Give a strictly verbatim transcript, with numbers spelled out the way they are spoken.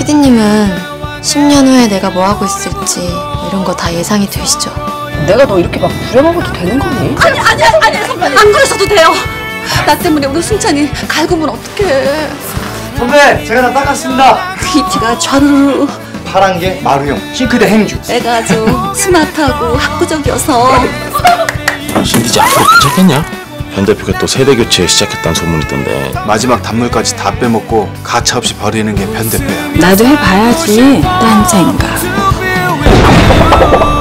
피디님은 십 년 후에 내가 뭐 하고 있을지 이런 거 다 예상이 되시죠? 내가 너 이렇게 막 부려먹어도 되는 거니? 아니 아니 아니 선배님 안 그러셔도 돼요. 나 때문에 우리 승찬이 갈구면 어떡해. 선배, 제가 다 닦았습니다. 뷰티가 좌르르. 파란 게 마루형, 싱크대 행주. 내가 아주 스마트하고 학구적이어서. 신디지 앞으로 괜찮겠냐? 현 대표가 또 세대 교체 시작했다는 소문이 있던데. 마지막 단물까지 다 빼먹고 가차없이 버리는 게 편 대표야. 나도 해봐야지. 딴 생각.